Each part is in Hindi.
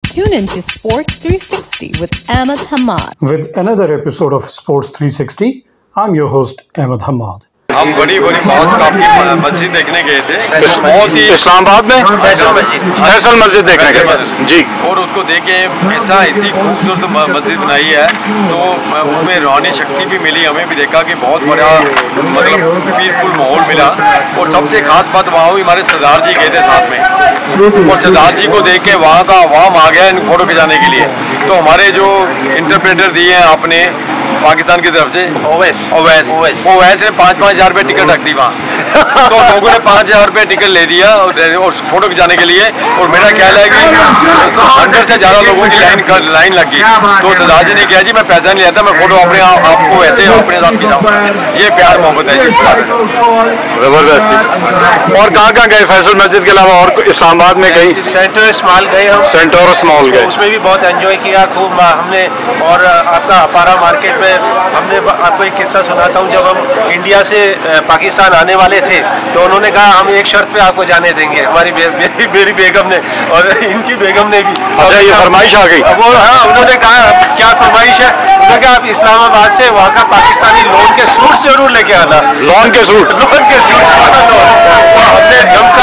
Tune into Sports 360 with Ahmed Hamad. With another episode of Sports 360, I'm your host Ahmed Hamad. हम बड़ी बड़ी मॉस्क आपकी मस्जिद देखने गए थे, बहुत ही इस्लामाबाद में फैसल मस्जिद देखने गए जी, और उसको देखे ऐसी खूबसूरत मस्जिद बनाई है, तो उसमें रूहानी शक्ति भी मिली, हमें भी देखा कि बहुत बड़ा मतलब पीसफुल माहौल मिला। और सबसे खास बात वहाँ हुई, हमारे सरदार जी गए थे साथ में, और सरदार जी को देख के वहाँ का अवाम आ गया इन फोटो खिंचाने के लिए। तो हमारे जो इंटरप्रेटर दिए हैं आपने पाकिस्तान की तरफ से, ओवैस ने 5-5 हज़ार रुपये टिकट रख दी वहाँ। तो लोगों ने 5 हज़ार रुपये टिकट ले दिया और फोटो खिंचाने के लिए। और मेरा ख्याल है कि 100 से ज़्यादा लोगों की लाइन लग गई। तो सरदार जी ने कहा जी मैं पैसा नहीं लेता, मैं फोटो अपने आपको ऐसे अपने साथ खिंचाऊँ। ये प्यार मोहब्बत है जी, जबरदस्त। और कहाँ गए फैसल मस्जिद के अलावा? और इस्लामाबाद में कहीं? सेंटोरस मॉल गए हम, सेंटोरस मॉल गए, उसमें भी बहुत एंजॉय किया खूब हमने। और आपका अपारा मार्केट में हमने आपको एक किस्सा सुनाता हूँ। जब हम इंडिया से पाकिस्तान आने वाले थे तो उन्होंने कहा हम एक शर्त पे आपको जाने देंगे, हमारी मेरी बेगम ने और इनकी बेगम ने भी। अच्छा, ये फरमाइश आ गई? वो हाँ, उन्होंने कहा क्या फरमाइश है? उन्होंने कहा आप इस्लामाबाद से वहाँ का पाकिस्तानी लोन के सूट जरूर लेके आना। लोन के सूट हमने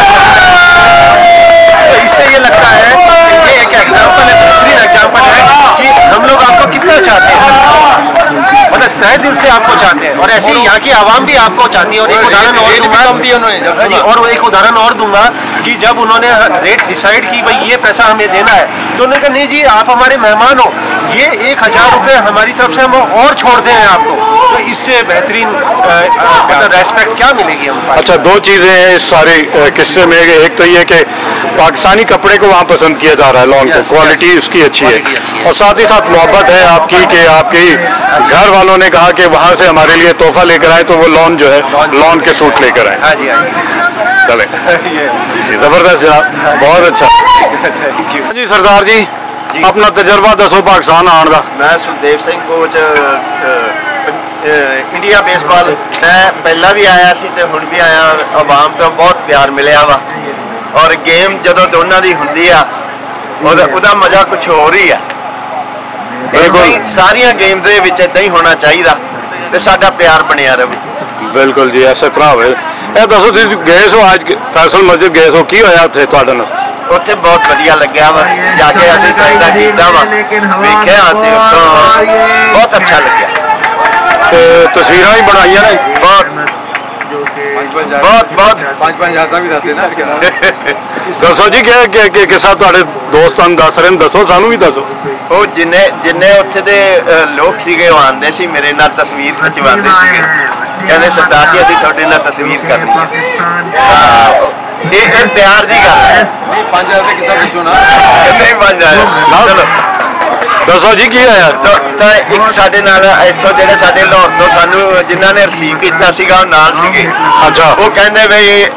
तो इससे ये लगता है कि ये एक एग्जाम्पल है, बेहतरीन एग्जाम्पल है कि हम लोग आपको कितना चाहते हैं, मतलब तहे दिल से आपको चाहते हैं। और ऐसे ही यहाँ की आवाम भी आपको चाहती है। और एक उदाहरण और दूंगा, और वो एक उदाहरण और दूंगा कि जब उन्होंने रेट डिसाइड की भाई ये पैसा हमें देना है, तो उन्होंने कहा नहीं जी आप हमारे मेहमान हो, ये 1000 रुपये हमारी तरफ से हम और छोड़ते हैं आपको। तो इससे बेहतरीन मतलब रेस्पेक्ट क्या मिलेगी हमको? अच्छा, दो चीज़ें हैं इस सारे किस्से में। एक तो ये कि पाकिस्तानी कपड़े को वहाँ पसंद किया जा रहा है, लॉन को, क्वालिटी उसकी अच्छी है, और साथ ही साथ मोहब्बत है आपकी कि आपकी घर वालों ने कहा कि वहाँ से हमारे लिए तोहफा लेकर आए, तो वो लॉन जो है लॉन के सूट लेकर आए। हाँ जी, चले जबरदस्त जनाब, बहुत अच्छा। जी सरदार जी, अपना तजर्बा दसो पाकिस्तान आने का। मैं Sukhdev Singh coach India baseball, मैं पहला भी आया सी ते हुण भी आया। आवाम तो बहुत प्यार मिलिया वा, और गेम जदों दोनों दी हुंदी आ ਉਹਦਾ मजा कुछ होर ही है। बिल्कुल सारिया गेम दे विच इदां ही होना चाहिए ते साडा प्यार बनिया रहे। बिल्कुल जी, ऐसे तरह होवे। ਇਹ ਦੱਸੋ ਤੁਸੀਂ ਗਏ ਸੋ ਅੱਜ ਫੈਸਲ ਮਸਜਿਦ ਗਏ ਸੋ, ਕੀ ਹੋਇਆ ਉੱਥੇ ਤੁਹਾਡੇ ਨਾਲ? ਉੱਥੇ ਬਹੁਤ ਵਧੀਆ ਲੱਗਿਆ ਵਾ, ਜਾ ਕੇ ਅਸੀਂ ਸਜਦਾ ਕੀਤਾ ਵਾ, ਵੇਖਿਆ ਤੇ ਉੱਥੋਂ ਬਹੁਤ ਅੱਛਾ ਲੱਗਿਆ। ਤੇ ਤਸਵੀਰਾਂ ਵੀ ਬਣਾਈਆਂ ਨੇ ਬਹੁਤ 5-5 हज़ार तक भी रहते ना। ਦੱਸੋ ਜੀ ਕਿ ਕਿਸਾ ਤੁਹਾਡੇ ਦੋਸਤਾਂ ਨੂੰ ਦੱਸ ਰਹੇ ਨੇ, ਦੱਸੋ ਸਾਨੂੰ ਵੀ ਦੱਸੋ। ਉਹ ਜਿੰਨੇ ਉੱਥੇ ਦੇ ਲੋਕ ਸੀਗੇ ਉਹ ਆਉਂਦੇ ਸੀ ਮੇਰੇ ਨਾਲ ਤਸਵੀਰ ਖਿਚਵਾਉਂਦੇ ਸੀਗੇ, ਕਹਿੰਦੇ ਸਰਦਾਰ ਜੀ ਅਸੀਂ ਤੁਹਾਡੇ ਨਾਲ ਤਸਵੀਰ ਕਰਨੀ ਹੈ। ਇਹ ਪਿਆਰ ਦੀ ਗੱਲ ਹੈ। 5 हज़ार से कितना खिंचो ना, ਨਹੀਂ ਬਣ ਜਾਏ। ਚਲੋ ਦੱਸੋ ਜੀ ਕੀ ਹੋਇਆ? ਤਾਂ ਇੱਕ ਸਾਡੇ ਨਾਲ ਇੱਥੋਂ ਜਿਹੜੇ ਸਾਡੇ ਲਾਹੌਰ ਤੋਂ ਸਾਨੂੰ ਜਿਨ੍ਹਾਂ ਨੇ ਰਿਸੀਵ ਕੀਤਾ ਸੀਗਾ ਉਹ ਨਾਲ ਸੀਗੇ। ਅੱਛਾ, ਉਹ ਕਹਿੰਦੇ ਬਈ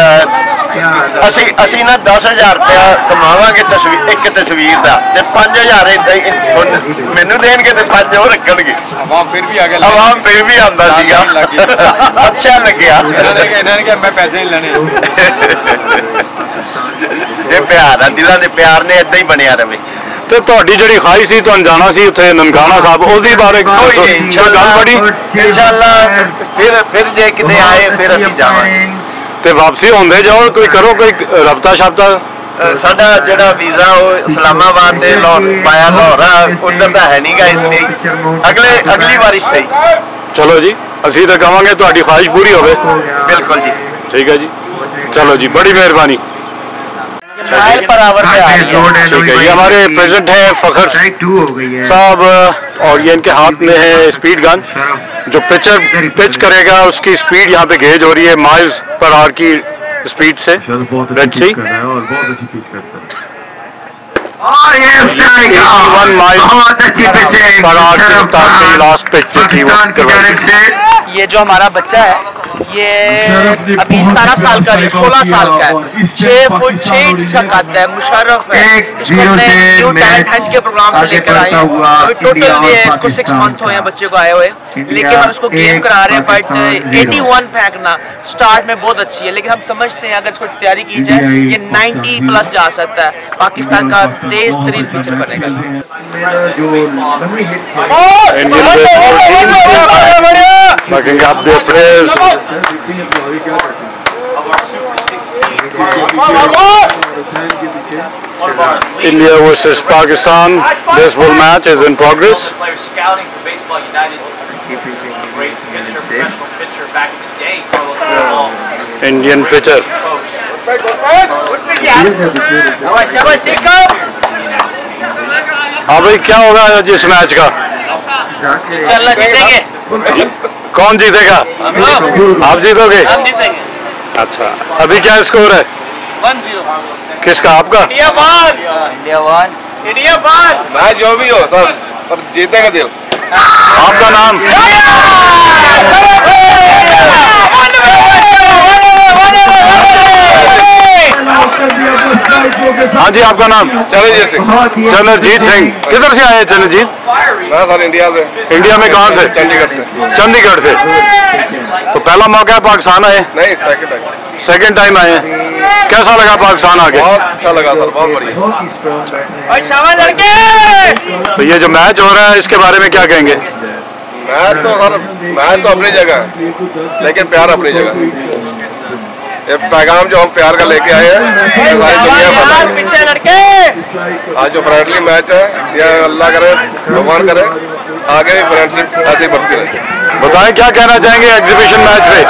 ਅਸੀਂ ਨਾ 10,000 रुपया ਕਮਾਵਾਂਗੇ ਇੱਕ ਤਸਵੀਰ ਦਾ, ਤੇ 5,000 ਮੈਨੂੰ ਦੇਣਗੇ ਤੇ 5 ਉਹ ਰੱਖਣਗੇ। आवाम फिर भी आ गया, ਆਵਾਮ ਫਿਰ ਵੀ ਆਉਂਦਾ ਸੀਗਾ। ਅੱਛਾ ਲੱਗਿਆ। ਇਹਨਾਂ ਨੇ ਕਿਹਾ ਮੈਂ ਪੈਸੇ ਨਹੀਂ ਲੈਣੇ। ਇਹ ਪਿਆਰ ਆ, ਦਿਲਾਂ ਦੇ ਪਿਆਰ ਨੇ ਏਦਾਂ ਹੀ ਬਣਿਆ ਰਵੇ। ਤੇ ਤੁਹਾਡੀ ਜਿਹੜੀ ਖਾਹਿਸ਼ ਸੀ ਤੁਹਾਨੂੰ ਜਾਣਾ ਸੀ ਉੱਥੇ ਨਨਕਾਣਾ ਸਾਹਿਬ, ਉਹਦੀ ਬਾਰੇ ਕੋਈ ਨਹੀਂ, ਇਨਸ਼ਾਅੱਲਾ ਫਿਰ ਜੇ ਕਿਤੇ ਆਏ ਫਿਰ ਅਸੀਂ ਜਾਵਾਂਗੇ। ਤੇ ਵਾਪਸੀ ਹੁੰਦੇ ਜਾਓ, ਕੋਈ ਕਰੋ ਕੋਈ ਰਬਤਾ ਸ਼ਬਤਾ। ਸਾਡਾ ਜਿਹੜਾ ਵੀਜ਼ਾ ਉਹ ਇਸਲਾਮਾਬਾਦ ਤੇ ਲਾਹੌਰ ਪਾਇਆ, ਲਾਹੌਰ ਆ, ਉਧਰ ਤਾਂ ਹੈ ਨਹੀਂਗਾ, ਇਸ ਲਈ ਅਗਲੀ ਵਾਰੀ ਸਹੀ। ਚਲੋ ਜੀ, ਅਸੀਂ ਤਾਂ ਕਹਾਂਗੇ ਤੁਹਾਡੀ ਖਾਹਿਸ਼ ਪੂਰੀ ਹੋਵੇ। ਬਿਲकुल जी, ठीक है जी, चलो जी, बड़ी मेहरबानी। ठीक है, ये हमारे प्रेसिडेंट हैं फखर साहब, और ये इनके हाथ में है स्पीड गन, जो पिच करेगा उसकी स्पीड यहाँ पे गेज हो रही है माइल्स पर आवर की स्पीड से। Let's see, 1 mile per hour की लास्ट पिच जो थी वो। ये जो हमारा बच्चा है ये अभी 17 साल का नहीं 16 साल का है, 6 फुट 6 इंच का कद है, मुशर्रफ है। इसको हमने न्यू टैलेंट हंट के प्रोग्राम से लेकर आए हैं। अभी टोटल ये इसको 6 मंथ हुए हैं बच्चे को आए हुए, लेकिन हम इसको गेम करा रहे हैं। बट 81 फेंकना स्टार्ट में बहुत अच्छी है, लेकिन हम समझते हैं अगर इसको तैयारी की जाए ये 90 प्लस जा सकता है। पाकिस्तान का तेज तरीन पिचर बनेगा। Backing up their players. India versus Pakistan baseball match is in progress. Indian pitcher. हाँ भाई, क्या होगा आज इस मैच का? इंशाल्लाह जीतेंगे। कौन जीतेगा? आप जीतोगे? हम जीतेंगे। अच्छा, अभी क्या स्कोर है? 1-0। किसका? आपका? India one. मैच जो भी हो सर, पर जीतेगा दिल। आपका नाम? हाँ जी, आपका नाम? चरणजीत सिंह। चरणजीत सिंह। किधर से आए हैं चरणजीत? मैं सर इंडिया से। इंडिया में कहाँ से? चंडीगढ़ से। चंडीगढ़ से। तो पहला मौका है पाकिस्तान आए? नहीं, सेकंड टाइम। सेकंड टाइम आए हैं। कैसा लगा पाकिस्तान आके? बहुत अच्छा लगा सर, बहुत बढ़िया। तो ये जो मैच हो रहा है इसके बारे में क्या कहेंगे? मैच तो अपनी जगह है, लेकिन प्यार अपनी जगह है। ये पैगाम जो हम प्यार का लेके आए हैं सारी दुनिया पर। आज जो फ्रेंडली मैच है, ये अल्लाह करे, भगवान करे आगे भी फ्रेंडशिप ऐसे ही बढ़ती रहे। बताएं क्या कहना चाहेंगे एग्जीबिशन मैच पे?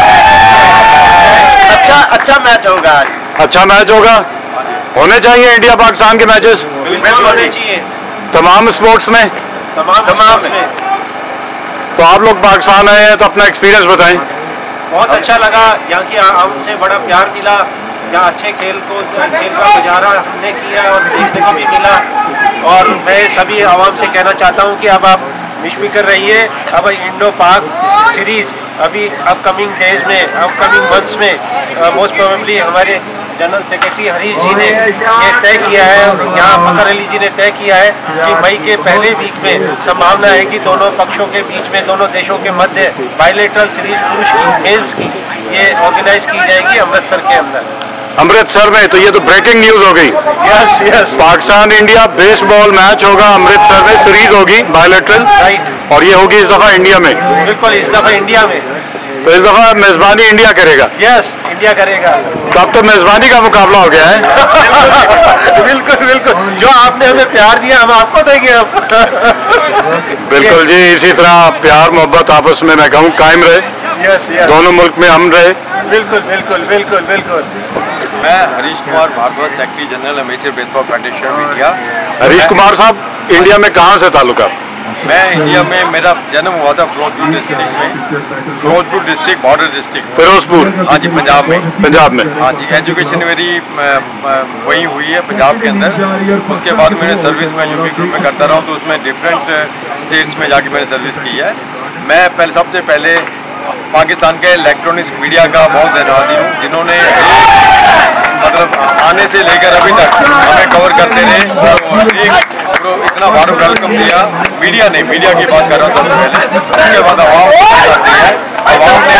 अच्छा मैच होगा आज। अच्छा मैच होगा। होने चाहिए इंडिया पाकिस्तान के मैचेस बिल्कुल होने चाहिए तमाम स्पोर्ट्स में। तमाम में। तो आप लोग पाकिस्तान आए हैं तो अपना एक्सपीरियंस बताएं। बहुत अच्छा लगा, यहाँ की हमसे बड़ा प्यार मिला। यहाँ अच्छे खेल का गुजारा हमने किया और देखने को भी मिला। और मैं सभी आवाम से कहना चाहता हूँ कि अब आप बेफिक्र रहिए। अब इंडो पाक सीरीज़ अभी अपकमिंग डेज में, अपकमिंग मंथ्स में मोस्ट प्रोबेबली हमारे जनरल सेक्रेटरी हरीश जी ने ये तय किया है, यहाँ फखर अली जी ने तय किया है कि मई के पहले वीक में संभावना है कि दोनों पक्षों के बीच में, दोनों देशों के मध्य बायलैटरल सीरीज पुरुष की मेल्स की ये ऑर्गेनाइज की जाएगी अमृतसर के अंदर। अमृतसर में? तो ये तो ब्रेकिंग न्यूज हो गई। Yes. Pakistan India baseball match होगा अमृतसर में, सीरीज होगी बायलैटरल। राइट। और ये होगी इस दफा इंडिया में? बिल्कुल, इस दफा इंडिया में। तो इस दफा मेजबानी इंडिया करेगा? यस, इंडिया करेगा। तो अब तो मेजबानी का मुकाबला हो गया है। बिल्कुल। जो आपने हमें प्यार दिया हम आपको देंगे अब। बिल्कुल जी, इसी तरह प्यार मोहब्बत आपस में मैं कहूँ कायम रहे। यस। दोनों मुल्क में हम रहे। बिल्कुल। मैं Harish Kumar Bhardwaj, secretary general amateur baseball federation of India. Harish Kumar साहब, इंडिया में कहाँ से ताल्लुका? मैं इंडिया में, मेरा जन्म हुआ था फिरोजपुर डिस्ट्रिक्ट में, Firozpur district border district. Firozpur? हाँ जी, पंजाब में। पंजाब में? हाँ जी। एजुकेशन मेरी वहीं हुई है पंजाब के अंदर। उसके बाद मैंने सर्विस में यूपी ग्रुप में करता रहा, तो उसमें डिफरेंट स्टेट्स में जाके मैंने सर्विस की है। मैं सबसे पहले पाकिस्तान के इलेक्ट्रॉनिक्स मीडिया का बहुत धन्यवादी हूँ, जिन्होंने मतलब आने से लेकर अभी तक हमें कवर करते रहे और इतना वार्म वेलकम दिया। मीडिया ने, मीडिया की बात कर रहा हूँ सबसे पहले, उसके बाद आवाम ने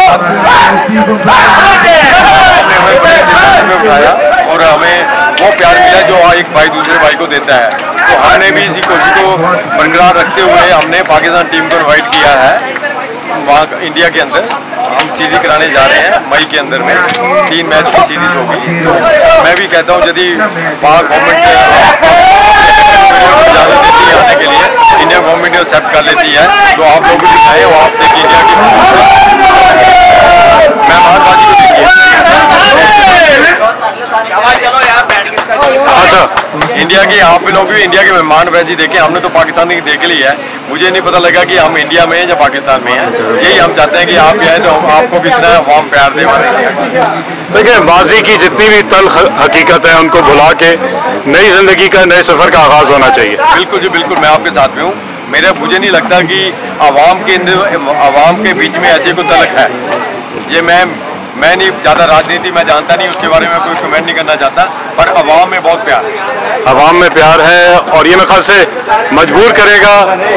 हमें बड़े सिलसिले में उठाया और हमें वो प्यार मिला जो एक भाई दूसरे भाई को देता है। तो हमने भी इसी कोशिश को बरकरार रखते हुए हमने पाकिस्तान टीम को इन्वाइट किया है वहाँ इंडिया के अंदर। हम सीरीज कराने जा रहे हैं मई के अंदर में, 3 मैच की सीरीज होगी। तो मैं भी कहता हूँ यदि पाक गवर्नमेंट इजाज़त देती है आने के लिए, इंडिया गवर्नमेंट एक्सेप्ट कर लेती है, तो आप लोग भी आए और आप देखिए इंडिया की मेहमानबाजी को देखिए। अच्छा, इंडिया की आप लोग भी इंडिया की मेहमानबाजी देखें। हमने तो पाकिस्तान की देख ली है, मुझे नहीं पता लगा कि हम इंडिया में हैं या पाकिस्तान में हैं। यही हम चाहते हैं कि आप भी आए तो हम आपको भी इतना वार्म प्यार दें हमारे इंडिया का। देखिए, माजी की जितनी भी तल्ख हकीकत है उनको भुला के नई जिंदगी का, नए सफर का आगाज होना चाहिए। बिल्कुल जी, बिल्कुल, मैं आपके साथ में हूँ। मुझे नहीं लगता कि आवाम के बीच में ऐसी कोई तलख है। ये मैं नहीं ज़्यादा राजनीति में जानता नहीं, उसके बारे में कोई कमेंट नहीं करना चाहता, पर अवाम में बहुत प्यार है। अवाम में प्यार है और ये मेरे ख्याल से मजबूर करेगा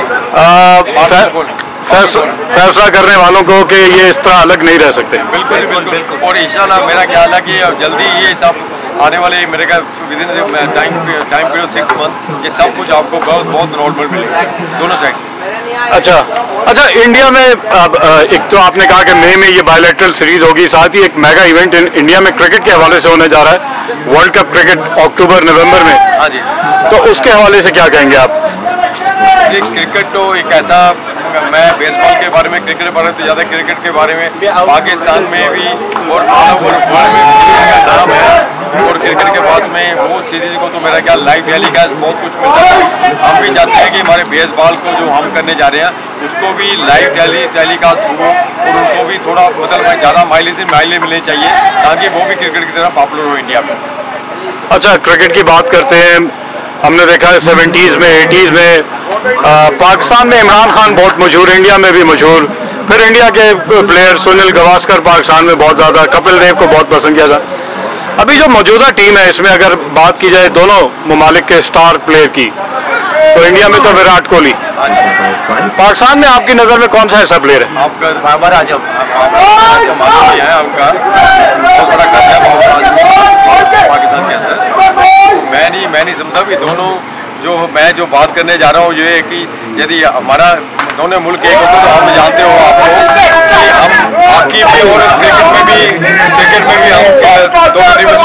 फैसला करने वालों को कि ये इस तरह अलग नहीं रह सकते। बिल्कुल बिल्कुल। और इंशाल्लाह मेरा ख्याल है कि जल्दी ये सब आने वाले मेरे ख्याल विदिन टाइम पीरियड 6 मंथ ये सब कुछ आपको बहुत नॉर्मल मिलेगा दोनों साइड से। अच्छा इंडिया में अब एक तो आपने कहा कि मई में ये बायलैटरल सीरीज होगी, साथ ही एक मेगा इवेंट इंडिया में क्रिकेट के हवाले से होने जा रहा है, वर्ल्ड कप क्रिकेट अक्टूबर नवंबर में। हाँ जी। तो उसके हवाले से क्या कहेंगे आप? ये क्रिकेट तो एक ऐसा, मैं बेसबॉल के बारे में, क्रिकेट के बारे में तो ज़्यादा, क्रिकेट के बारे में पाकिस्तान में भी और ऑल ओवर वर्ल्ड में का नाम है। और क्रिकेट के पास में वो सीरीज को तो मेरा ख्याल लाइव टेलीकास्ट बहुत कुछ मिलता है। हम भी चाहते हैं कि हमारे बेसबॉल को जो हम करने जा रहे हैं उसको भी लाइव टेलीकास्ट हो और उनको भी थोड़ा मतलब ज़्यादा माइलेज मिलनी चाहिए ताकि वो भी क्रिकेट की तरह पॉपुलर हो इंडिया में। अच्छा क्रिकेट की बात करते हैं, हमने देखा है 70s में 80s में पाकिस्तान में इमरान खान बहुत मशहूर, इंडिया में भी मशहूर, फिर इंडिया के प्लेयर सुनील गावस्कर पाकिस्तान में बहुत ज़्यादा, कपिल देव को बहुत पसंद किया था। अभी जो मौजूदा टीम है इसमें अगर बात की जाए दोनों ममालिक के स्टार प्लेयर की, तो इंडिया में तो विराट कोहली, पाकिस्तान में आपकी नज़र में कौन सा ऐसा प्लेयर है? आपका बाबर आजम है, उनका बहुत बड़ा कद है बाबर आजम पाकिस्तान के अंदर। मैं नहीं समझता कि दोनों जो बात करने जा रहा हूँ ये है कि यदि हमारा दोनों मुल्क एक होते तो हम जानते हो आपको कि हम हॉकी में और क्रिकेट में भी हम दोनों टीम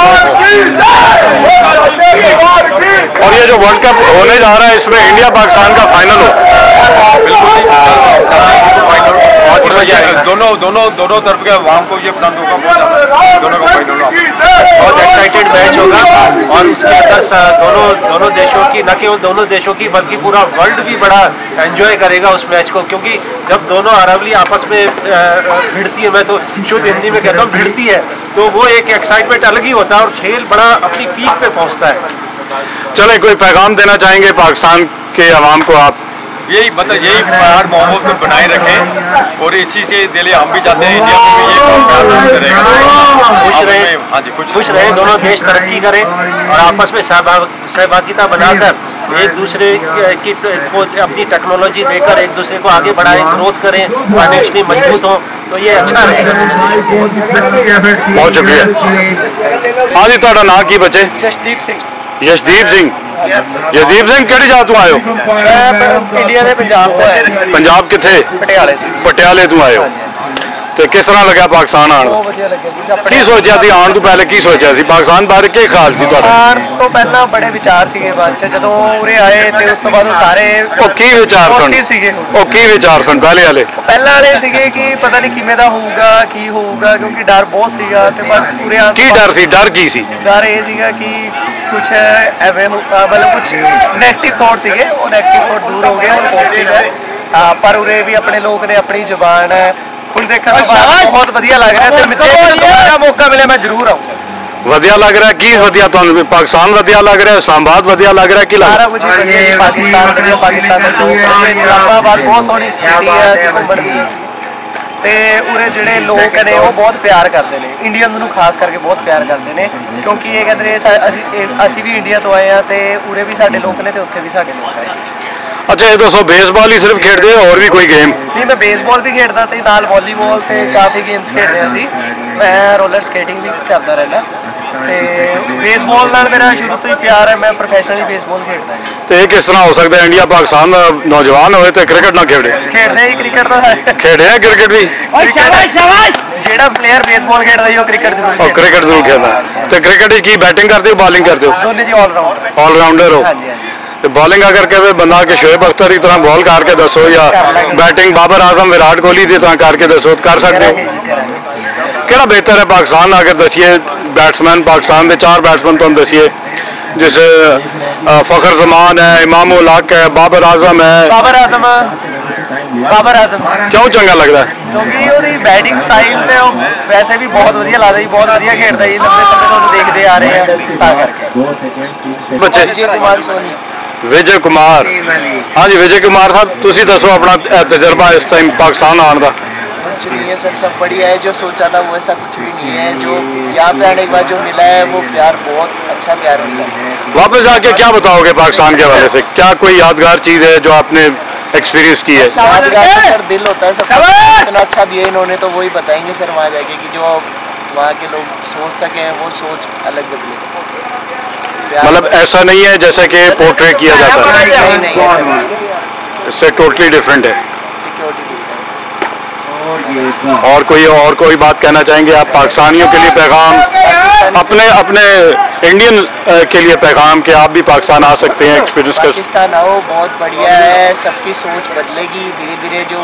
और ये जो वर्ल्ड कप होने जा रहा है इसमें इंडिया पाकिस्तान का फाइनल हो, दोनों तरफ के आवाम को ये पसंद होगा, बहुत दोनों का फाइनल बहुत एक्साइटेड मैच होगा और उसके अंदर दोनों देशों की, न केवल दोनों देशों की बल्कि पूरा वर्ल्ड भी बड़ा एंजॉय करेगा उस मैच को, क्योंकि जब दोनों अरबली आपस में भिड़ती है, मैं तो शुद्ध हिंदी में कहता हूँ भिड़ती है, तो वो एक एक्साइटमेंट अलग ही होता है और खेल बड़ा अपनी पीक पे पहुँचता है। चले कोई पैगाम देना चाहेंगे पाकिस्तान के अवाम को आप? यही प्यार मोहब्बत को बनाए रखें और इसी से दिले हम भी चाहते हैं इंडिया में भी ये करेगा, खुश रहे, दोनों देश तरक्की करें और आपस में सहभागिता बनाकर एक दूसरे की को अपनी टेक्नोलॉजी देकर एक दूसरे को आगे बढ़ाएं, ग्रोथ करें, फाइनेंशियली मजबूत हों, तो ये अच्छा रहेगा। बहुत शुक्रिया। हाँ जी, ਤੁਹਾਡਾ ਨਾਂ ਕੀ ਬੱਚੇ? जसदीप सिंह। यशदीप सिंह, जसदीप सिंह ਕਿਹੜੀ ਜਾਤ ਤੋਂ ਆਏ ਹੋ? मैं इंडिया ਦੇ ਪੰਜਾਬ ਤੋਂ ਆਇਆ। ਪੰਜਾਬ ਕਿੱਥੇ? ਪਟਿਆਲੇ ਸੀ। ਪਟਿਆਲੇ ਤੋਂ ਆਏ ਹੋ ਤੇ ਕਿਸ ਤਰ੍ਹਾਂ ਲੱਗਿਆ ਪਾਕਿਸਤਾਨ ਆਣ? ਬਹੁਤ ਵਧੀਆ ਲੱਗਿਆ ਜੀ। ਕੀ ਸੋਚਿਆ ਸੀ ਆਉਣ ਤੋਂ ਪਹਿਲੇ, ਕੀ ਸੋਚਿਆ ਸੀ ਪਾਕਿਸਤਾਨ ਬਾਰੇ, ਕੀ ਖਿਆਲ ਸੀ ਤੁਹਾਡਾ? ਆਉਣ ਤੋਂ ਪਹਿਲਾਂ ਬੜੇ ਵਿਚਾਰ ਸੀਗੇ ਮਨ 'ਚ, ਜਦੋਂ ਉਰੇ ਆਏ ਤੇ ਉਸ ਤੋਂ ਬਾਅਦ ਉਹ ਸਾਰੇ ਉਹ ਕੀ ਵਿਚਾਰ ਪੋਜ਼ਿਟਿਵ ਸਨ? ਸੀਗੇ। ਉਹ ਕੀ ਵਿਚਾਰ ਸਨ ਪਹਿਲੇ ਵਾਲੇ? ਪਹਿਲਾਂ ਵਾਲੇ ਸੀਗੇ ਕਿ ਪਤਾ ਨਹੀਂ ਕਿਵੇਂ ਦਾ ਹੋਊਗਾ, ਕੀ ਹੋਊਗਾ, ਕਿਉਂਕਿ ਡਰ ਬਹੁਤ ਸੀਗਾ ਤੇ ਪਰ ਉਰੇ ਆਉਣ ਕੀ ਡਰ ਸੀ? ਡਰ ਕੀ ਸੀ? ਡਰ ਇਹ ਸੀਗਾ ਕਿ ਕੁਛ ਐਵੇਂ ਮਤਲਬ ਕੁਛ ਨੈਗੇਟਿਵ ਥੋਟ ਸੀਗੇ, ਉਹ ਨੈਗੇਟਿਵ ਥੋਟ ਦੂਰ ਹੋ ਗਏ, ਹੁਣ ਪੋਜ਼ਿਟਿਵ ਹੈ। ਪਰ ਉਰੇ ਵੀ ਆਪਣੇ ਲੋਕ ਨੇ, ਆਪਣੀ ਜ਼ੁਬਾਨ ਹੈ, ਹੁਣ ਦੇਖਣ ਤੋਂ ਬਾਅਦ ਬਹੁਤ ਵਧੀਆ ਲੱਗ ਰਿਹਾ ਤੇ ਜੇ ਦੁਬਾਰਾ ਮੌਕਾ ਮਿਲਿਆ ਮੈਂ ਜ਼ਰੂਰ ਆਊਂਗਾ। ਵਧੀਆ ਲੱਗ ਰਿਹਾ? ਕੀ ਵਧੀਆ ਤੁਹਾਨੂੰ? ਪਾਕਿਸਤਾਨ ਵਧੀਆ ਲੱਗ ਰਿਹਾ, ਇਸਲਾਮਾਬਾਦ ਵਧੀਆ ਲੱਗ ਰਿਹਾ, ਕੀ ਲੱਗ ਸਾਰਾ ਰਿਹਾ? ਕੁਝ ਹੀ ਵਧੀਆ ਜੀ, ਪਾਕਿਸਤਾਨ ਵਧੀਆ, ਪਾਕਿਸਤਾਨ ਦੇ ਲੋਕ ਵਧੀਆ, ਇਸਲਾਮਾਬਾਦ ਬਹੁਤ ਸੋਹਣੀ ਸਿਟੀ ਹੈ, ਅਸੀਂ ਘੁੰਮਣ ਗਏ ਸੀ ਤੇ ਉਰੇ ਜਿਹੜੇ ਲੋਕ ਨੇ ਉਹ ਬਹੁਤ ਪਿਆਰ ਕਰਦੇ ਨੇ, ਇੰਡੀਅਨਸ ਨੂੰ ਖਾਸ ਕਰਕੇ ਬਹੁਤ ਪਿਆਰ ਕਰਦੇ ਨੇ, ਕਿਉਂਕਿ ਇਹ ਕਹਿੰਦੇ ਨੇ ਅਸੀਂ ਵੀ ਇੰਡੀਆ ਤੋਂ ਆਏ ਆ ਤੇ ਉਰੇ ਵੀ ਸਾਡੇ ਲੋਕ ਨੇ ਤੇ ਉੱਥੇ ਵੀ ਸਾਡੇ ਲੋਕ ਨੇ। ਅੱਛਾ ਇਹ ਦੱਸੋ, ਬੇਸਬਾਲ ਹੀ ਸਿਰਫ ਖੇਡਦੇ ਹੋ, ਹੋਰ ਵੀ ਕੋਈ ਗੇਮ? ਨਹੀਂ, ਮੈਂ ਬੇਸਬਾਲ ਵੀ ਖੇਡਦਾ ਤੇ ਨਾਲ ਵਾਲੀਬਾਲ ਤੇ ਕਾਫੀ ਗੇਮਸ ਖੇਡਦੇ ਹਾਂ ਅਸੀਂ। ਮੈਂ ਰੋਲਰ ਸਕੇਟਿੰਗ ਵੀ ਕਰਦਾ ਰਹਿੰਦਾ ਤੇ ਬੇਸਬਾਲ ਨਾਲ ਮੇਰਾ ਸ਼ੁਰੂ ਤੋਂ ਹੀ ਪਿਆਰ ਹੈ, ਮੈਂ ਪ੍ਰੋਫੈਸ਼ਨਲੀ ਬੇਸਬਾਲ ਖੇਡਦਾ ਹਾਂ। ਤੇ ਇਹ ਕਿਸ ਤਰ੍ਹਾਂ ਹੋ ਸਕਦਾ ਇੰਡੀਆ ਪਾਕਿਸਤਾਨ ਦਾ ਨੌਜਵਾਨ ਹੋਏ ਤੇ ਕ੍ਰਿਕਟ ਨਾ ਖੇਡੇ? ਖੇਡਦੇ ਹੀ ਕ੍ਰਿਕਟ ਦਾ ਖੇਡਿਆ ਕ੍ਰਿਕਟ ਵੀ? ਜਿਹੜਾ ਪਲੇਅਰ ਬੇਸਬਾਲ ਖੇਡਦਾ ਜੀ ਉਹ ਕ੍ਰਿਕਟ ਜ਼ਰੂਰ ਉਹ ਕ੍ਰਿਕਟ ਜ਼ਰੂਰ ਖੇਡਦਾ। ਤੇ ਕ੍ਰਿਕਟ ਕੀ ਬੈਟਿੰਗ ਕਰਦੇ ਹੋ, ਬॉलिंग ਕਰਦੇ ਹੋ? ਦੋਨੇ ਜੀ ਆਲਰਾਊਂਡਰ। ਆਲਰਾਊਂਡਰ ਹੋ? ਹਾਂਜੀ ਹਾਂਜੀ। ਤੇ ਬॉलिंग अगर कहे बंदा कि शोएब अख्तर की तरह बॉल करके दसो या बैटिंग बाबर आजम विराट कोहली की तरह करके दसो, कर सकते हो? केड़ा बेहतर है पाकिस्तान अगर दसिए बैट्समैन? पाकिस्तान के 4 बैट्समैन तुम दसिए, जैसे फखर जमान है, इमाम उल हक है, बाबर आजम है। बाबर आजम क्यों चंगा लगता है? ਕਿਉਂਕਿ ਉਹਦੀ ਬੈਟਿੰਗ ਸਟਾਈਲ ਤੇ ਉਹ ਵੈਸੇ ਵੀ ਬਹੁਤ ਵਧੀਆ ਲੱਗਦਾ ਜੀ, ਬਹੁਤ ਵਧੀਆ ਖੇਡਦਾ ਜੀ, ਲੰਬੇ ਸਮੇਂ ਤੋਂ ਉਹਨੂੰ ਦੇਖਦੇ ਆ ਰਹੇ ਆ ਤਾਂ ਕਰਕੇ। ਬੱਚੇ ਵਿਜੇ ਕੁਮਾਰ ਸੋਨੀ। विजय कुमार, हाँ जी विजय कुमार साहब तुसी दसो अपना तजर्बा इस टाइम पाकिस्तान आने का। कुछ नहीं है सर, सब बढ़िया है। जो सोचा था वो ऐसा कुछ भी नहीं है। जो यहाँ पे आने के बाद जो मिला है वो प्यार, बहुत अच्छा प्यार मिला है। वापस आके क्या बताओगे पाकिस्तान के हवाले से? क्या कोई यादगार चीज़ है जो आपने एक्सपीरियंस की है? यादगार तो सर दिल होता है सब, इतना अच्छा दिया इन्होंने तो वही बताएंगे सर वहाँ जाके कि जो वहाँ के लोग सोच सके हैं वो सोच अलग बदले। मतलब ऐसा नहीं है जैसे कि पोर्ट्रेट किया जाता है? नहीं इससे टोटली डिफरेंट है। Security different. और कोई बात कहना चाहेंगे आप पाकिस्तानियों के लिए पैगाम, अपने इंडियन के लिए पैगाम कि आप भी पाकिस्तान आ सकते हैं, एक्सपीरियंस कर? पाकिस्तान आओ, बहुत बढ़िया है। सबकी सोच बदलेगी धीरे धीरे। जो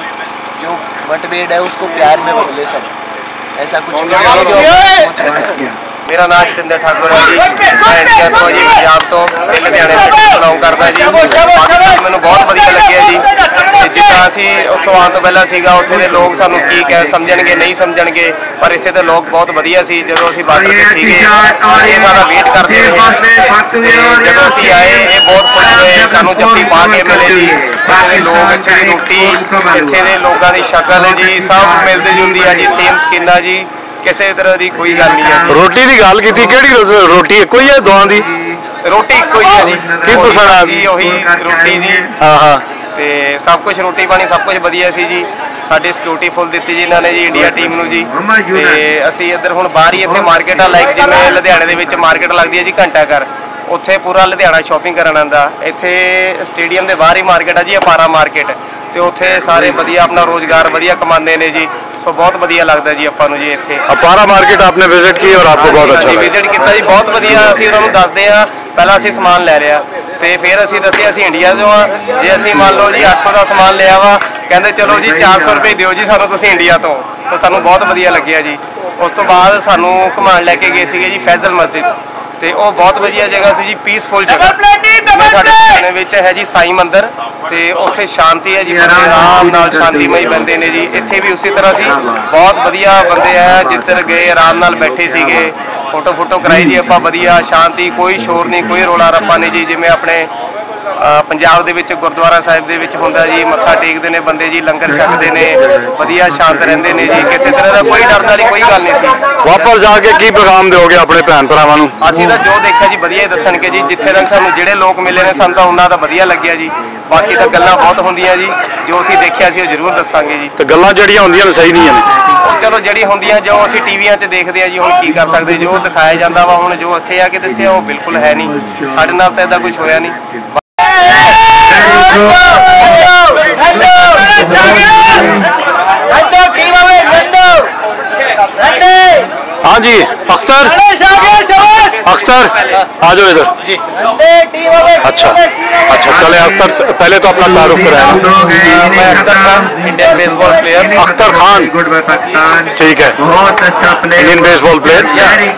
मतभेद है उसको प्यार में बदले सब। ऐसा कुछ भी नहीं है जो सोच रहे। मेरा नाम जतिंदर ठाकुर है जी। मैं इंडिया तो जी पंजाब तो लुधियाने से बिलोंग करता जी। पाकिस्तान मैंने बहुत ਵਧੀਆ ਲੱਗਿਆ ਜੀ। ਜਿੱਦਾਂ ਅਸੀਂ ਉੱਥੋਂ ਆਉਣ ਤੋਂ ਪਹਿਲਾਂ ਸੀਗਾ ਉੱਥੇ ਦੇ ਲੋਕ ਸਾਨੂੰ ਕੀ ਕਹਿ ਸਮਝਣਗੇ ਨਹੀਂ ਸਮਝਣਗੇ, ਪਰ ਇੱਥੇ ਦੇ ਲੋਕ ਬਹੁਤ ਵਧੀਆ ਸੀ। ਜਦੋਂ ਅਸੀਂ ਬਾਰਡਰ ਤੇ ਸੀਗੇ ਇਹ ਸਾਡਾ ਵੇਟ ਕਰਦੇ ਰਹੇ ਤੇ ਜਦੋਂ ਅਸੀਂ ਆਏ ਇਹ ਬਹੁਤ ਖੁਸ਼ ਹੋਏ, ਸਾਨੂੰ ਜੱਫੀ ਪਾ ਕੇ ਮਿਲੇ ਜੀ। ਇੱਥੇ ਦੇ ਲੋਕ, ਇੱਥੇ ਦੀ ਰੋਟੀ, ਇੱਥੇ ਦੇ ਲੋਕਾਂ ਦੀ ਸ਼ਕਲ ਜੀ ਸਭ ਮਿਲਦੀ ਜੁਲਦੀ ਆ ਜੀ, ਸੇਮ ਸਕਿਨ ਆ ਜੀ, ਕਿਸੇ ਤਰ੍ਹਾਂ ਦੀ ਕੋਈ ਗੱਲ ਨਹੀਂ ਹੈ। ਰੋਟੀ ਦੀ ਗੱਲ ਕੀਤੀ, ਕਿਹੜੀ ਰੋਟੀ ਹੈ? ਕੋਈ ਹੈ ਦੋਹਾਂ ਦੀ ਰੋਟੀ ਇੱਕੋ ਹੀ ਹੈ ਜੀ। ਕੀ ਪਸੰਦ ਆ ਜੀ? ਉਹੀ ਰੋਟੀ ਜੀ। ਹਾਂ ਤੇ ਸਭ ਕੁਝ ਰੋਟੀ ਪਾਣੀ ਸਭ ਕੁਝ ਵਧੀਆ ਸੀ ਜੀ। ਸਾਡੀ ਸਿਕਿਉਰਿਟੀ ਫੁੱਲ ਦਿੱਤੀ ਜੀ ਇਹਨਾਂ ਨੇ ਜੀ ਇੰਡੀਆ ਟੀਮ ਨੂੰ ਜੀ। ਤੇ ਅਸੀਂ ਇੱਧਰ ਹੁਣ ਬਾਹਰ ਹੀ ਇੱਥੇ ਮਾਰਕੀਟ ਆ, ਲਾਈਕ ਜਿਵੇਂ ਲੁਧਿਆਣੇ ਦੇ ਵਿੱਚ ਮਾਰਕੀਟ ਲੱਗਦੀ ਹੈ ਜੀ ਘੰਟਾ ਘਰ, ਉੱਥੇ ਪੂਰਾ ਲੁਧਿਆਣਾ ਸ਼ਾਪਿੰਗ ਕਰਨ ਆਉਂਦਾ। ਇੱਥੇ ਸਟੇਡੀਅਮ ਦੇ ਬਾਹਰ ਹੀ ਮਾਰਕੀਟ ਆ ਜੀ, ਅਪਾਰਾ ਮਾਰਕੀਟ, ਤੇ ਉੱਥੇ ਸਾਰੇ ਵਧੀਆ ਆਪਣਾ ਰੋਜ਼ਗਾਰ ਵਧੀਆ ਕਮਾਉਂਦੇ ਨੇ ਜੀ। ਸੋ ਬਹੁਤ ਵਧੀਆ ਲੱਗਦਾ ਜੀ ਆਪਾਂ ਨੂੰ ਜੀ ਇੱਥੇ। ਅਪਾਰਾ ਮਾਰਕੀਟ ਆਪਨੇ ਵਿਜ਼ਿਟ ਕੀ ਔਰ ਆਪਕੋ ਬਹੁਤ ਅੱਛਾ ਲੱਗਾ? ਵਿਜ਼ਿਟ ਕੀਤਾ ਜੀ, ਬਹੁਤ ਵਧੀਆ। ਅਸੀਂ ਉਹਨਾਂ ਨੂੰ ਦੱਸਦੇ ਆ, ਪਹਿਲਾਂ ਅਸੀਂ ਸਮਾਨ ਲੈ ਲਿਆ ਤੇ ਫਿਰ ਅਸੀਂ ਦੱਸਿਆ ਅਸੀਂ ਇੰਡੀਆ ਤੋਂ ਆ। ਜੇ ਅਸੀਂ ਮੰਨ ਲਓ ਜੀ 800 ਦਾ ਸਮਾਨ ਲਿਆ ਵਾ, ਕਹਿੰਦੇ ਚਲੋ ਜੀ 400 ਰੁਪਏ ਦਿਓ ਜੀ ਸਾਨੂੰ, ਤੁਸੀਂ ਇੰਡੀਆ ਤੋਂ। ਸੋ ਸਾਨੂੰ ਬਹੁਤ ਵਧੀਆ ਲੱਗਿਆ ਜੀ। ਉਸ ਤੋਂ ਬਾਅਦ ਸਾਨੂੰ ਘੁਮਾਉਣ ਲੈ ਕੇ ਗਏ ਸੀਗੇ ਜੀ ਫੈਜ਼ਲ ਮਸਜਿਦ, ਤੇ ਉਹ ਬਹੁਤ ਵਧੀਆ ਜਗ੍ਹਾ ਸੀ ਜੀ, ਪੀਸਫੁਲ ਜਗ੍ਹਾ। ਜਿਵੇਂ ਸਾਡੇ ਲੁਧਿਆਣੇ ਵਿੱਚ ਹੈ ਜੀ ਸਾਈਂ ਮੰਦਿਰ, ਤੇ ਉੱਥੇ ਸ਼ਾਂਤੀ ਹੈ ਜੀ, ਬੰਦੇ ਆਰਾਮ ਨਾਲ ਸ਼ਾਂਤੀਮਈ ਬੰਦੇ ਨੇ ਜੀ। ਇੱਥੇ ਵੀ ਉਸੇ ਤਰ੍ਹਾਂ ਸੀ, ਬਹੁਤ ਵਧੀਆ ਬੰਦੇ ਆ, ਜਿੱਧਰ ਗਏ ਆਰਾਮ ਨਾਲ ਬੈਠੇ ਸੀਗੇ, ਫੋਟੋ ਕਰਾਈ ਜੀ ਆਪਾਂ, ਵਧੀਆ ਸ਼ਾਂਤੀ, ਕੋਈ ਸ਼ੋਰ ਨਹੀਂ, ਕੋਈ ਰੌਲਾ ਰੱਪਾ ਨਹੀਂ ਜੀ। ਜਿਵੇਂ ਆਪਣੇ ਪੰਜਾਬ ਦੇ ਵਿੱਚ ਗੁਰਦੁਆਰਾ ਸਾਹਿਬ ਦੇ ਵਿੱਚ ਹੁੰਦਾ ਜੀ, ਮੱਥਾ ਟੇਕਦੇ ਨੇ ਬੰਦੇ ਜੀ, ਲੰਗਰ ਛਕਦੇ ਨੇ, ਵਧੀਆ ਸ਼ਾਂਤ ਰਹਿੰਦੇ ਨੇ ਜੀ, ਕਿਸੇ ਤਰ੍ਹਾਂ ਦਾ ਕੋਈ ਡਰ ਵਾਲੀ ਕੋਈ ਗੱਲ ਨਹੀਂ ਸੀ। ਵਾਪਸ ਜਾ ਕੇ ਕੀ ਪੈਗਾਮ ਦਿਓਗੇ ਆਪਣੇ ਭੈਣ ਭਰਾਵਾਂ ਨੂੰ? ਅਸੀਂ ਤਾਂ ਜੋ ਦੇਖਿਆ ਜੀ ਵਧੀਆ ਹੀ ਦੱਸਣਗੇ ਜੀ। ਜਿੱਥੇ ਤੱਕ ਸਾਨੂੰ ਜਿਹੜੇ ਲੋਕ ਮਿਲੇ ਨੇ ਸਾਨੂੰ ਤਾਂ ਉਹਨਾਂ ਦਾ ਵਧੀਆ ਲੱਗਿਆ ਜੀ। ਬਾਕੀ ਤਾਂ ਗੱਲਾਂ ਬਹੁਤ ਹੁੰਦੀਆਂ ਜੀ, ਜੋ ਅਸੀਂ ਦੇਖਿਆ ਸੀ ਉਹ ਜ਼ਰੂਰ ਦੱਸਾਂਗੇ ਜੀ। ਤੇ ਗੱਲਾਂ ਜਿਹੜੀਆਂ ਹੁੰਦੀਆਂ ਨੇ ਸਹੀ ਨਹੀਂ ਨੇ? ਚਲੋ ਜਿਹੜੀ ਹੁੰਦੀਆਂ, ਜੋ ਅਸੀਂ ਟੀਵੀਆਂ 'ਚ ਦੇਖਦੇ ਆ ਜੀ, ਹੁਣ ਕੀ ਕਰ ਸਕਦੇ। ਜੋ ਦਿਖਾਇਆ ਜਾਂਦਾ ਵਾ, ਹੁਣ ਜੋ ਇੱਥੇ ਆ ਕੇ ਦੱਸਿਆ ਉਹ ਬਿਲਕੁਲ ਹੈ ਨਹੀਂ। ਸਾਡੇ ਨਾਲ ਤਾਂ ਇਦਾਂ ਕੁਝ ਹੋਇਆ ਨਹੀਂ। हाँ जी अख्तर, अख्तर आ जाओ इधर जी। अच्छा चले अख्तर, पहले तो अपना तारुफ कराएं। मैं Akhtar Khan, Indian baseball player. Akhtar Khan, ठीक है, इंडियन बेसबॉल प्लेयर।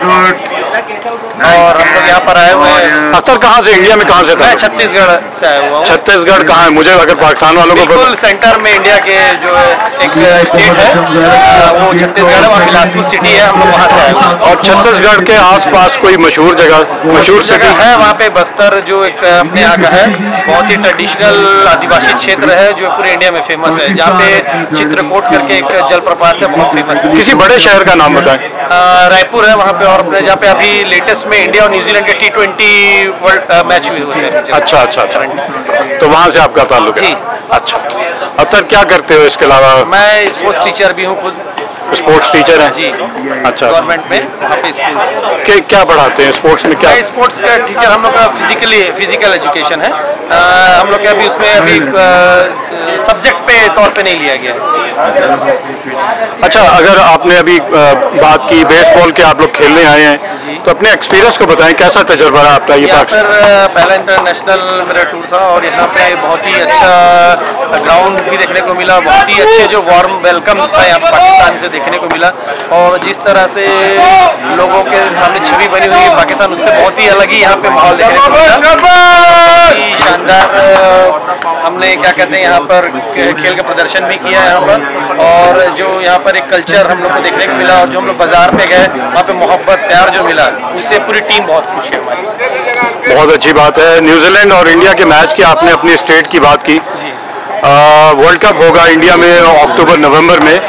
और हम लोग यहाँ पर आए हुए हैं। अख्तर कहाँ से, इंडिया में कहाँ से? मैं छत्तीसगढ़ से आया हुआ हूँ। छत्तीसगढ़ कहाँ है? मुझे अगर पाकिस्तान वालों को बिल्कुल सेंटर में इंडिया के जो एक स्टेट है वो छत्तीसगढ़ है, और बिलासपुर सिटी है, हम लोग वहाँ से आए हुए हैं। और छत्तीसगढ़ के आसपास कोई मशहूर जगह है वहाँ पे बस्तर, जो एक अपने यहाँ का है, बहुत ही ट्रेडिशनल आदिवासी क्षेत्र है जो पूरे इंडिया में फेमस है, जहाँ पे चित्रकूट करके एक जलप्रपात है, बहुत फेमस है। किसी बड़े शहर का नाम बताएं। रायपुर है वहाँ पे, और अपने जहाँ पे अभी लेटेस्ट में इंडिया और न्यूजीलैंड के T20 वर्ल्ड मैच हुए होते हैं। अच्छा, तो वहाँ से आपका ताल्लुक है? अच्छा, अख्तर क्या करते हो इसके अलावा? मैं स्पोर्ट्स टीचर भी हूँ, खुद स्पोर्ट्स टीचर हैं जी। अच्छा, गवर्नमेंट में वहाँ पे स्कूल क्या पढ़ाते हैं स्पोर्ट्स में? क्या स्पोर्ट्स का टीचर हम लोग का फिजिकल एजुकेशन है। हम लोग के अभी उसमें सब्जेक्ट पे तौर पे नहीं लिया गया है। अच्छा, अगर आपने अभी बात की बेसबॉल के, आप लोग खेलने आए हैं, तो अपने एक्सपीरियंस को बताएं, कैसा तजुर्बा रहा आपका? यहाँ पर पहला इंटरनेशनल मेरा टूर था, और यहाँ पे बहुत ही अच्छा ग्राउंड भी देखने को मिला, बहुत ही अच्छे जो वार्म वेलकम था यहाँ पाकिस्तान से देखने को मिला, और जिस तरह से लोगों के सामने छवि बनी हुई है पाकिस्तान, उससे बहुत ही अलग ही यहाँ पे माहौल देखने को मिला। शानदार हमने क्या कहते हैं यहाँ पर खेल का प्रदर्शन भी किया यहाँ पर, और जो यहाँ पर एक कल्चर हम लोग को देखने को मिला, और जो हम लोग बाजार पे गए वहाँ पे मोहब्बत प्यार जो मिला, उससे पूरी टीम बहुत खुश है हमारी। बहुत अच्छी बात है। न्यूजीलैंड और इंडिया के मैच की आपने अपनी स्टेट की बात की। वर्ल्ड कप होगा इंडिया में अक्टूबर नवंबर में,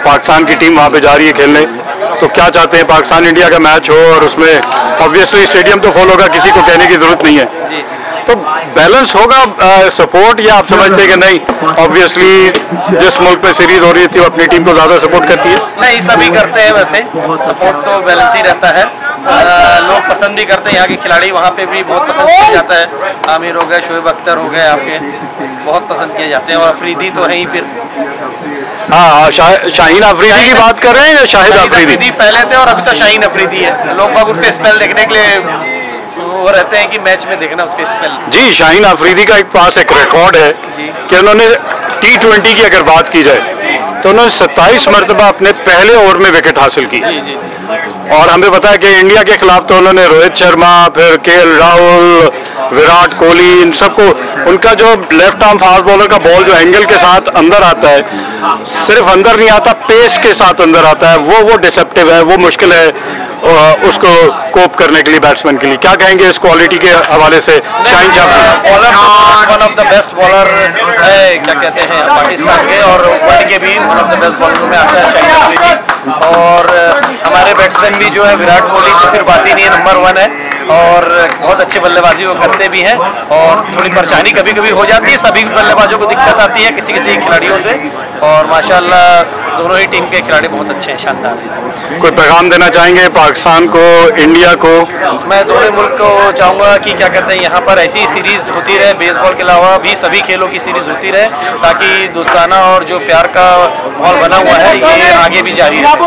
पाकिस्तान की टीम वहाँ पे जा रही है खेलने, तो क्या चाहते हैं पाकिस्तान इंडिया का मैच हो और उसमें ऑब्वियसली स्टेडियम तो फुल होगा, किसी को कहने की जरूरत नहीं है, तो बैलेंस होगा सपोर्ट, या आप समझते हैं कि नहीं ऑब्वियसली जिस मुल्क में सीरीज हो रही थी वो अपनी टीम को ज़्यादा सपोर्ट करती है? नहीं, सभी करते हैं वैसे, सपोर्ट तो बैलेंस ही रहता है। लोग पसंद भी करते हैं, यहाँ के खिलाड़ी वहाँ पे भी बहुत पसंद किया जाता है। आमिर हो गए, शोएब अख्तर हो गए, आपके बहुत पसंद किए जाते हैं, और अफरीदी तो है ही फिर। हाँ, शाहीन अफरीदी की बात कर रहे हैं या शाहिद अफरीदी? पहले थे और अभी तो शाहीन अफरीदी है। लोग बाग उनके स्पेल देखने के लिए वो रहते हैं कि मैच में देखना उसके स्पेल। जी, शाहीन अफरीदी का एक पास एक रिकॉर्ड है कि उन्होंने T20 की अगर बात की जाए तो उन्होंने 27 मरतबा अपने पहले ओवर में विकेट हासिल की। और हमें पता है कि इंडिया के खिलाफ तो उन्होंने रोहित शर्मा, फिर KL राहुल, विराट कोहली, इन सबको, उनका जो लेफ्ट आर्म फास्ट बॉलर का बॉल जो एंगल के साथ अंदर आता है, सिर्फ अंदर नहीं आता, पेस के साथ अंदर आता है, वो डिसेप्टिव है, वो मुश्किल है उसको कोप करने के लिए बैट्समैन के लिए। क्या कहेंगे इस क्वालिटी के हवाले से? Shaheen bowler one of the best bowler है, क्या कहते हैं, पाकिस्तान के और वर्ल्ड के भी one of the best bowler में आता है शाहीन अफरीदी। और हमारे बैट्समैन भी जो है विराट कोहली तो फिर बात ही नहीं है, नंबर 1 है, और बहुत अच्छी बल्लेबाजी वो करते भी हैं। और थोड़ी परेशानी कभी कभी हो जाती है, सभी बल्लेबाजों को दिक्कत आती है किसी किसी खिलाड़ियों से, और माशाल्लाह दोनों ही टीम के खिलाड़ी बहुत अच्छे हैं, शानदार हैं। कोई पैगाम देना चाहेंगे पाकिस्तान को, इंडिया को? मैं दोनों मुल्क को चाहूँगा कि क्या कहते हैं, यहाँ पर ऐसी सीरीज होती रहे, बेसबॉल के अलावा भी सभी खेलों की सीरीज होती रहे, ताकि दोस्ताना और जो प्यार का माहौल बना हुआ है ये आगे भी जारी रहे।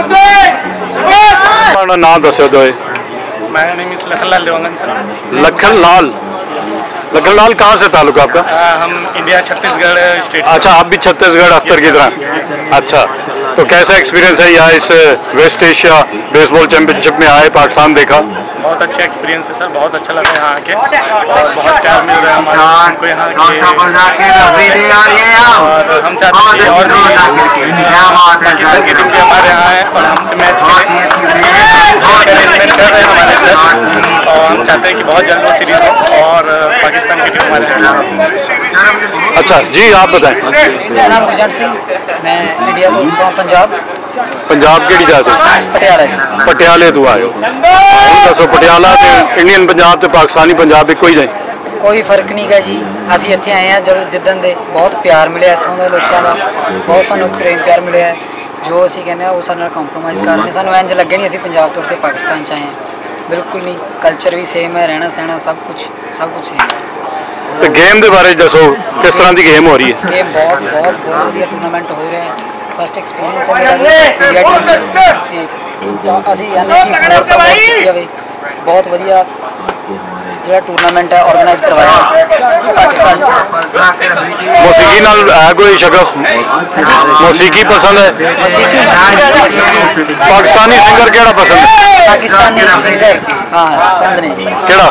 नाम दसो दो। मेरा name is Lakhan Lal Dewangan sir. Lakhan Lal, Lakhan Lal कहाँ से ताल्लुक आपका? हम इंडिया छत्तीसगढ़ स्टेट। अच्छा, आप भी छत्तीसगढ़ अख्तर की तरह? अच्छा, तो कैसा एक्सपीरियंस है यहाँ इस वेस्ट एशिया बेसबॉल चैंपियनशिप में आए, पाकिस्तान देखा? बहुत अच्छा एक्सपीरियंस है सर, बहुत अच्छा लगा यहाँ आके, और बहुत प्यार मिल रहा है हमको यहाँ के, और हम चाहते हैं कि और भी पाकिस्तान की टीम भी हमारे यहाँ है और हमसे मैच खेलें, इसके अरेंजमेंट कर रहे हैं हमारे सर, और हम चाहते हैं कि बहुत जल्द वो सीरीज हो और पाकिस्तान की टीम हमारे यहाँ। अच्छा जी, आप बताएं। मेरा नाम गुरजंट सिंह, मैं इंडिया तो पंजाब। पंजाब केड़ी जात हो? पटियाला जी। पटियाले तो आए हो? दसो, पटियाला ते इंडियन पंजाब ते पाकिस्तानी पंजाब एक कोई नहीं? कोई फर्क नहीं गा जी, ਅਸੀਂ ਇੱਥੇ ਆਏ ਹਾਂ ਜਿੱਦਣ ਦੇ ਬਹੁਤ ਪਿਆਰ ਮਿਲਿਆ ਇੱਥੋਂ ਦੇ ਲੋਕਾਂ ਦਾ, ਬਹੁਤ ਸਾਨੂੰ ਪ੍ਰੇਮ ਪਿਆਰ ਮਿਲਿਆ ਹੈ, ਜੋ ਅਸੀਂ ਕਹਿੰਦੇ ਆ ਉਹ ਸਾਡੇ ਨਾਲ ਕੰਪਰੋਮਾਈਜ਼ ਕਰ ਰਹੇ ਨੇ। ਸਾਨੂੰ ਇੰਜ ਲੱਗੇ ਨਹੀਂ ਅਸੀਂ ਪੰਜਾਬ ਤੋਂ ਉੱਠ ਕੇ ਪਾਕਿਸਤਾਨ ਚ ਆਏ ਹਾਂ, ਬਿਲਕੁਲ ਨਹੀਂ, ਕਲਚਰ ਵੀ ਸੇਮ ਹੈ, ਰਹਿਣਾ ਸਹਿਣਾ ਸਭ ਕੁਝ ਸੇਮ ਹੈ। ਤੇ ਗੇਮ ਦੇ ਬਾਰੇ ਦੱਸੋ, ਕਿਸ ਤਰ੍ਹਾਂ ਦੀ ਗੇਮ ਹੋ ਰਹੀ ਹੈ? ਗੇਮ ਬਹੁਤ ਵਧੀਆ ਟੂਰਨਾਮੈਂਟ ਹੋ ਰਿਹਾ ਹੈ, फस्ट एक्सपीरियंस है मेरा इंडिया टीम च ਅਸੀਂ यानी कि ਹੋਰ ਤਾਂ ਬਹੁਤ ਕੀਤੀ ਜਾਵੇ, ਬਹੁਤ ਵਧੀਆ ਜਿਹੜਾ ਟੂਰਨਾਮੈਂਟ ਹੈ ਆਰਗੇਨਾਈਜ਼ ਕਰਵਾਇਆ ਪਾਕਿस्तान। मौसीकी नाल है कोई शगफ? मौसीकी पसंद है? मौसीकी पाकिस्तानी सिंगर केड़ा पसंद है? पाकिस्तानी सिंगर हाँ पसंद ने केड़ा?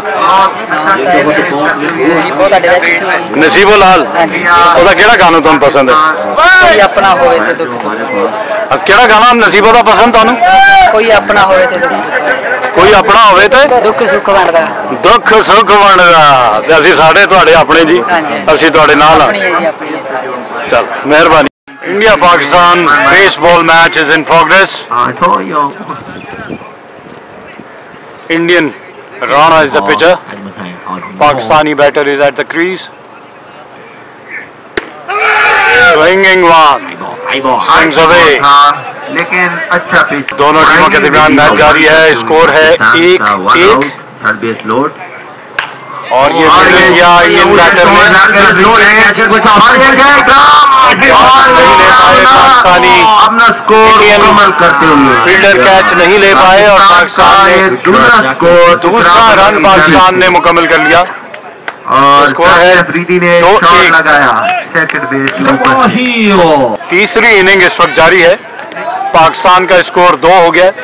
नसीबो ਤੁਹਾਡੇ ਵਿੱਚ ਕੀ ਹੈ ਜੀ? नसीबो लाल। ਉਹਦਾ ਕਿਹੜਾ ਗਾਣਾ ਤੁਹਾਨੂੰ ਪਸੰਦ ਹੈ? ਕੋਈ ਆਪਣਾ ਹੋਵੇ ਤੇ ਦੁੱਖ ਸੁੱਖ। अब ਕਿਹੜਾ ਗਾਣਾ ਨਸੀਬੋ ਦਾ ਪਸੰਦ ਤੁਹਾਨੂੰ? ਕੋਈ ਆਪਣਾ ਹੋਵੇ ਤੇ ਦੁੱਖ ਸੁੱਖ। ਕੋਈ ਆਪਣਾ ਹੋਵੇ ਤੇ ਦੁੱਖ ਸੁੱਖ ਵੰਡਦਾ। ਦੁੱਖ ਸੁੱਖ ਵੰਡਦਾ, ਤੇ ਅਸੀਂ ਸਾਡੇ ਤੁਹਾਡੇ ਆਪਣੇ ਜੀ, ਅਸੀਂ ਤੁਹਾਡੇ ਨਾਲ ਆ। चल मेहरबानी। India Pakistan baseball match is in progress. Indian Rana is the pitcher, Pakistani batter is at the crease, swinging one, swings away. लेकिन अच्छा पिच, दोनों टीमों के दरमियान मैच जारी है, स्कोर है 1-1 और ये गया इंडियन बैटर में पाकिस्तानी अपना स्कोर मुकम्मल करते हुए फील्डर कैच नहीं ले पाए और पाकिस्तान ने दूसरा रन पाकिस्तान ने मुकम्मल कर लिया और स्कोर है अफरीदी ने शॉट लगाया सेकंड बेस। तीसरी इनिंग इस वक्त जारी है, पाकिस्तान का स्कोर 2 हो गया।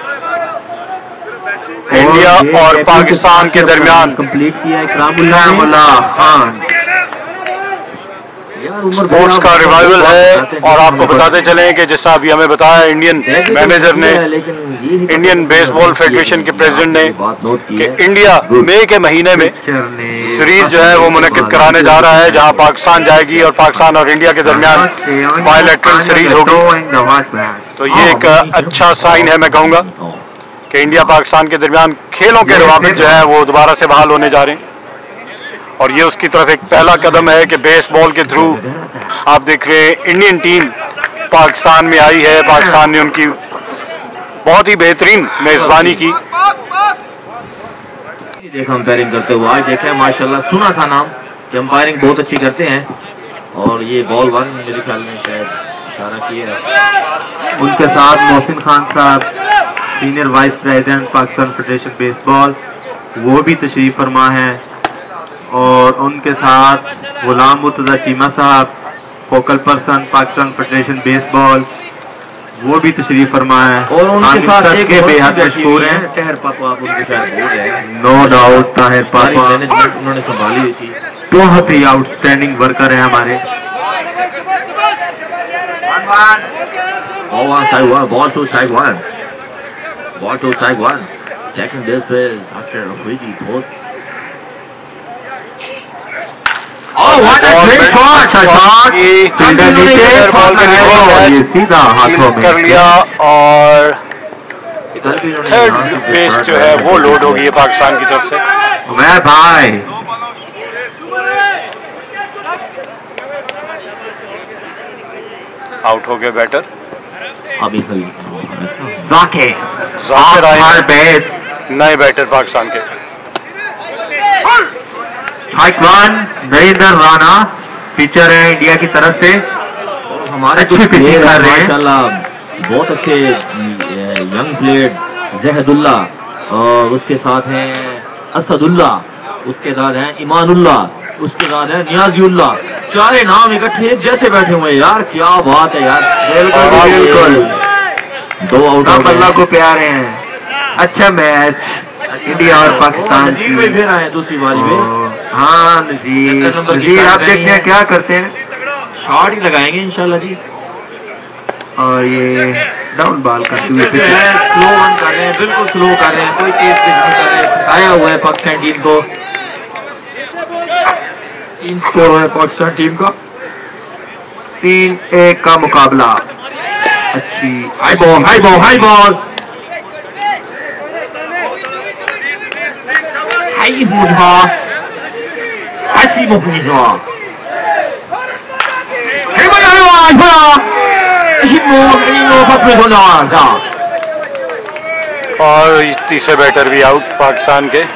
इंडिया और पाकिस्तान के दरमियान कंप्लीट किया इकरामुल्लाह खान। स्पोर्ट्स का रिवाइवल है। और आपको बताते चलें कि जिस तरह अभी हमें बताया इंडियन मैनेजर ने, इंडियन बेसबॉल फेडरेशन के प्रेसिडेंट ने, कि इंडिया मई के महीने में सीरीज जो है वो मुनक्किद कराने जा रहा है, जहां पाकिस्तान जाएगी और पाकिस्तान और इंडिया के दरमियान बायलैटरल सीरीज होगी। तो ये एक अच्छा साइन है, मैं कहूँगा कि इंडिया पाकिस्तान के दरमियान खेलों के रवाबित जो है वो दोबारा से बहाल होने जा रहे हैं। और ये उसकी तरफ एक पहला कदम है कि बेसबॉल के थ्रू आप देख रहे हैं इंडियन टीम पाकिस्तान में आई है। पाकिस्तान ने उनकी बहुत ही बेहतरीन मेजबानी की। देखा अंपायरिंग करते हुए, आज देखे माशाल्लाह, सुना था नाम कि अंपायरिंग बहुत अच्छी करते हैं। और ये बॉल 1 मेरे ख्याल में शायद इशारा किया। उनके साथ मोहसिन खान साहब, senior vice president Pakistan federation baseball, वो भी तशरीफ फरमा है। और उनके साथ गुलाम मुर्तज़ा चीमा साहब, focal person Pakistan federation baseball, वो भी तशरीफ फरमा है। और उनके साथ के बेहद मशहूर हैं ताहिर पापा, आप उनके साथ बोल रहे हैं, नो डाउट ताहिर पापा मैनेजमेंट उन्होंने संभाली हुई थी, बहुत ही आउटस्टैंडिंग वर्कर हैं हमारे। Ball two strike one, ball to strike 1. Checking this is after Rafiji both. Oh, what a great shot! Fielder नीचे बॉल पे ये सीधा हाथों में कर लिया। और थर्ड बेस जो है वो लोड हो गई है पाकिस्तान की तरफ से। मैं भाई आउट हो गया बैटर। अभी जाकिर नए बैटर पाकिस्तान के। स्ट्राइक 1, नरेंद्र राणा पिचर है इंडिया की तरफ से। हमारे अच्छे पिचिंग कर रहे हैं, बहुत अच्छे यंग प्लेयर जहदुल्ला, और उसके साथ हैं असदुल्ला, उसके साथ हैं ईमानुल्ला, उसके साथ है नियाजीउल्ला। चारे नाम इकट्ठे जैसे बैठे हुए यार, क्या बात है यार। बिल्कुल 2 आउट अल्लाह को प्यारे हैं। अच्छा मैच इंडिया और पाकिस्तान की फिर आए दूसरी बारी में। हाँ नजीर आप देखते हैं क्या करते हैं, शॉट ही लगाएंगे इंशाल्लाह जी। और ये डाउन बॉल करते हुए स्लो वन कर रहे हैं, बिल्कुल स्लो कर रहे हैं, कोई तेज नहीं कर रहे हैं। फंसाया हुआ है पाकिस्तान टीम को। 3 स्कोर है पाकिस्तान टीम का, 3-1 का मुकाबला। अच्छी high ball, high ball, high ball, high मुझा, ऐसी मुझा, और तीसरे बैटर भी आउट पाकिस्तान के।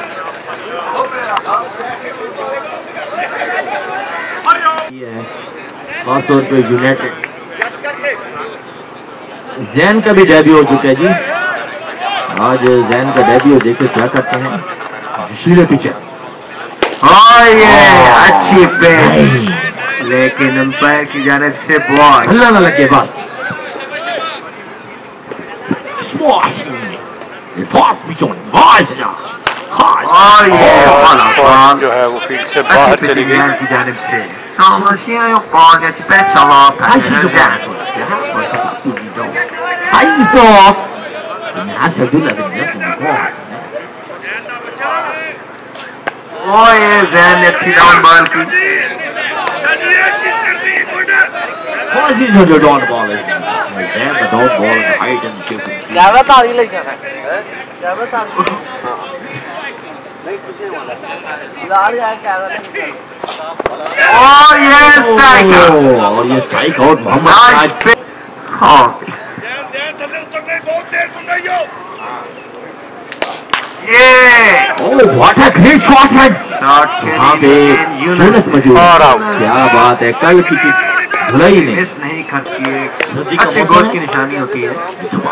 खासतौर पे यूनाइटेड जैन का भी डेब्यू हो चुका है जी। आज जैन का डेब्यू, देखिए क्या करते हैं। सीधे पिचर, हाँ ये अच्छी पेस, लेकिन अंपायर की जानिब से बॉल हल्ला न लगे बस। और ये बॉल जो है वो फील्ड से बाहर चली गई की जानिब से। ये जैन ने अच्छी डाउन बॉल की। ज्यादा ताली लग जाना है, ज्यादा ताली और ये strike out Mohammad. What a great shot है, वहाँ पे यूनुस मौजूद। क्या बात है, कल की धुलाई ने मिस नहीं करती, अच्छे गोल की निशानी होती है।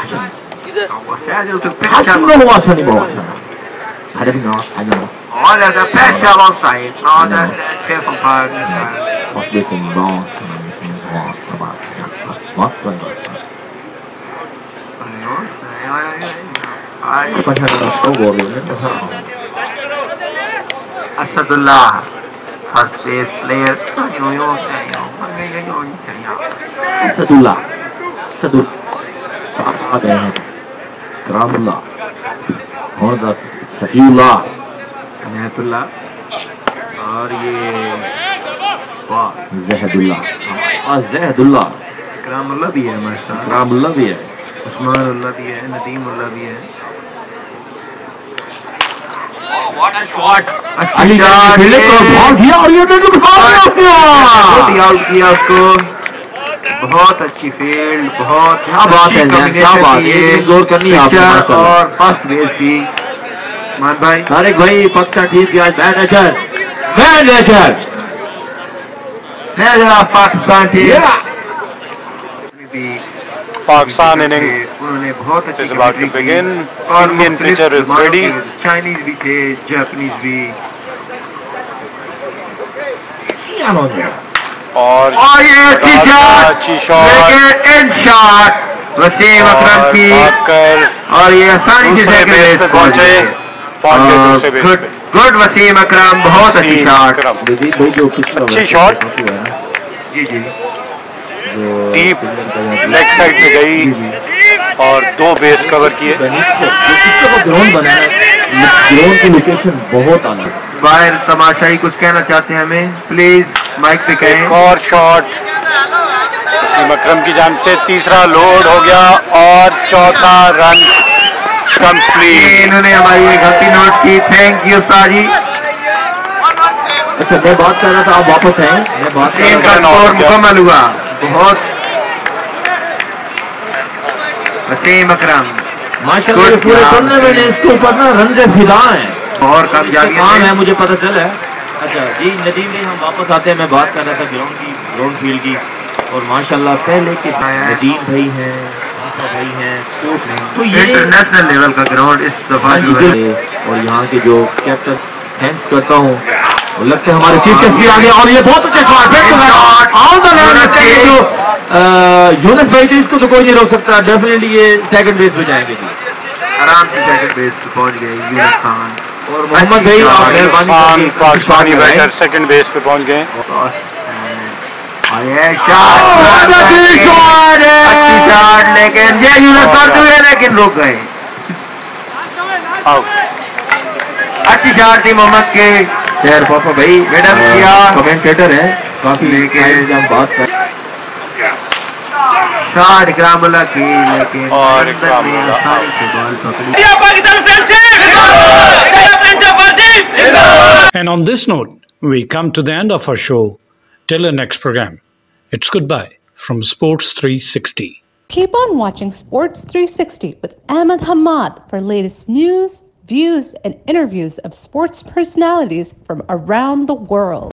I don't know. Oh, there's a pressure outside. No, that's careful part. What's this thing wrong? What? Asadullah. first base player Sadullah आ गए हैं करामुल्लाह और शकीउल्लाह अनायतुल्लाह और ये जहदुल्लाह जहदुल्लाह करामुल्लाह भी है माशाअल्लाह करामुल्लाह भी है उस्मानुल्लाह भी है नदीमुल्लाह भी है What a shot! अली बहुत दिया और ये आउट किया उसको बहुत अच्छी फील्ड बहुत क्या बात है क्या बात है जोर करनी है और फर्स्ट बेस की मान भाई तारिक भाई पक्का ठीक है manager Pakistan team Pakistan inning उन्होंने बहुत अच्छी is about to begin. Indian pitcher is ready. Chinese भी थे जापानीज भी और ये अच्छी शॉट लेकिन इन शॉट वसीम अकरम की और ये आसानी से सेकंड बेस पे पहुंचे गुड वसीम अकरम बहुत अच्छी शॉट अच्छी शॉट जी जी डीप लेग साइड पे गई और 2 बेस कवर किए ग्राउंड की लोकेशन बहुत आना बाहर तमाशाई कुछ कहना चाहते हैं हमें प्लीज माइक पे कहें एक और शॉट वसीम अकरम की जानिब से तीसरा लोड हो गया और चौथा रन कंप्लीट इन्होंने हमारी एक गलती नोट की थैंक यू साजी अच्छा मैं बात कर रहा था आप वापस आए मैं बात मुकम्मल हुआ बहुत वसीम अकरम माशाल्लाह पूरे टूर्नामेंट में इसके ऊपर ना रंजे फिदा हैं और कामयाबी है मुझे पता चला है अच्छा जी नदीम ने हम वापस आते हैं मैं बात कर रहा था ग्राउंड फील्ड की और माशाल्लाह पहले के नदीम भाई हैं भाई हैं तो ये इंटरनेशनल लेवल का ग्राउंड इस दफा जो है और यहाँ के जो कैप्टन थैंक्स करता हूँ लगता है हमारे चीफ गेस्ट भी आ गए और ये बहुत अच्छे यूनिस भाई थे इसको तो कोई नहीं रोक सकता डेफिनेटली ये सेकंड बेस पे जाएंगे जी आराम से सेकंड बेस पे पहुंच गए यूनिस खान और मोहम्मद भाई पाकिस्तानी बैटर सेकंड बेस पे पहुंच गए लेकिन ये यूनिस करते हुए लेकिन रुक गए अच्छी शॉट थी मोहम्मद के शेर पापा भाई मैडम किया कमेंटेटर है काफी लेके हम बात कर शॉट इकरामुल्लाह की लेकिन और And on this note, we come to the end of our show. Till the next program, it's goodbye from Sports 360. Keep on watching Sports 360 with Ahmed Hamad for latest news, views, and interviews of sports personalities from around the world.